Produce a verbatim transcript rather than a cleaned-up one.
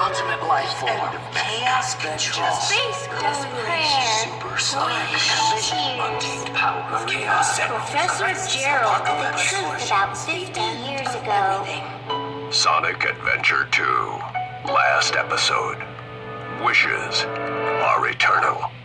ultimate life form. Chaos control. Space code prayer. Supersonic Cheers. untamed power of chaos. Professor Gerald, the truth about fifty years ago. Sonic Adventure two. Last episode. Wishes are eternal.